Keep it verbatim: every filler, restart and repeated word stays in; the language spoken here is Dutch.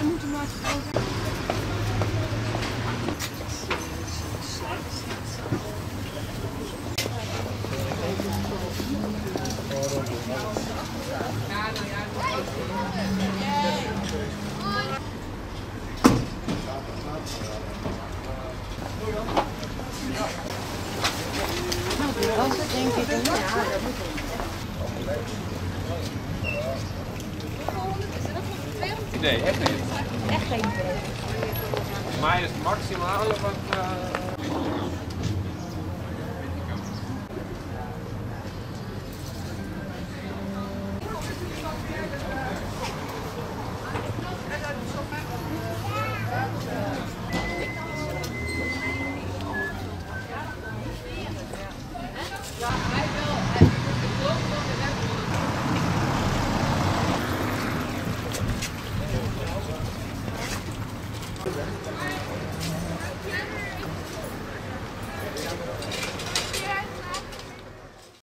wij moeten maar over. Dat was het denk ik. Ja, dat moet wel. Nee, echt niet. Echt geen idee. Voor mij is het maximale wat... Uh...